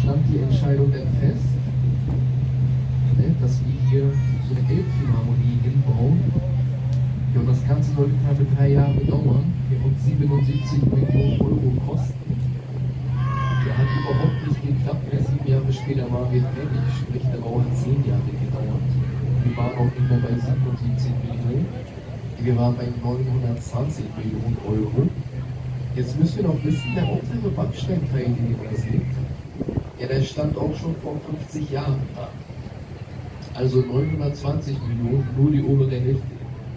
stand die Entscheidung dann fest, ne, dass wir hier so eine Elbphilharmonie hinbauen. Ja, und das Ganze sollte knappe 3 Jahre dauern und 77 Millionen Euro kosten. Der hat überhaupt nicht geklappt. 7 Jahre später waren wir fertig, sprich der Bau hat 10 Jahre gedauert. Wir waren auch nicht mehr bei 77 Millionen. Wir waren bei 920 Millionen Euro. Jetzt müssen wir noch wissen, der untere Backsteinteil, den ihr da seht, ja, der stand auch schon vor 50 Jahren da. Also 920 Millionen, nur die obere Hälfte.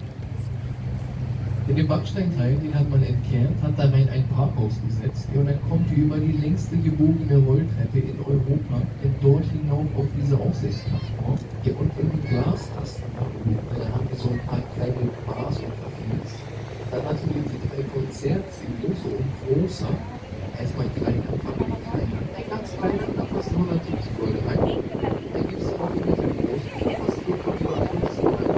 Den Backsteinteil, den hat man entkernt, hat da rein ein Parkhaus gesetzt und dann kommt ihr über die längste gebogene Rolltreppe in Europa dort hinauf auf diese Aussichtsplattform. Ja, und in die Glastasten da haben wir so ein paar kleine Bars und Cafés. Dann natürlich die 3 Konzertsäle, so ein großer, erstmal kleiner, Family kleiner, ein ganz kleiner, da passen 170 Leute rein. Dann gibt es auch die Mittelgroßen, da passen nur 550 rein.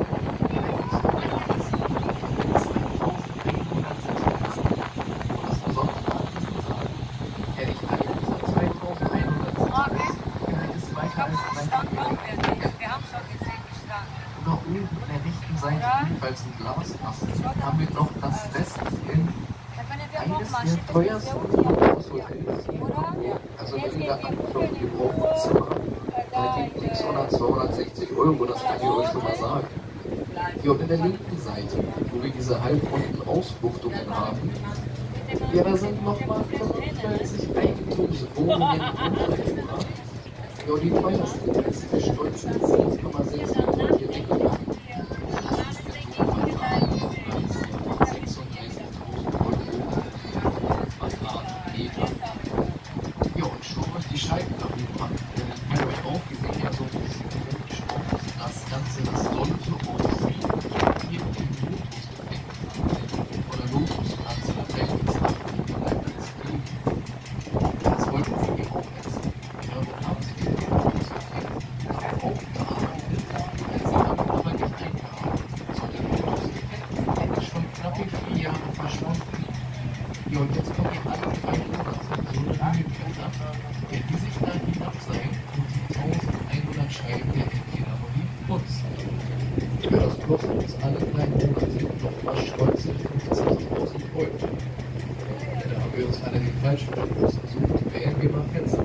Als ein Glaskasten haben wir noch das Westend, eines der teuersten Hotels. Also wenn ihr da ankommt, ihr braucht ein Zimmer, dann liegt 600, 260 Euro, das kann ich euch schon mal sagen. Hier und in der linken Seite, wo wir diese halbrunden Ausbuchtungen haben, ja, da sind nochmal 45 Eigentumswohnungen unter. Ja, die teuersten Plätze, wir stolzen 7,6 Millionen hier weggegangen. Und jetzt kommen die alle 3 Monate, so eine Lügenkötter, die sich da hinabseilen und die 1100 Scheiben der Elbphilharmonie putzen. Ja, das kostet uns alle 3 Monate nochmal stolze 50.000 Euro. Ja, da haben wir uns alle den falschen Job ausgesucht. Wären wir mal Fenster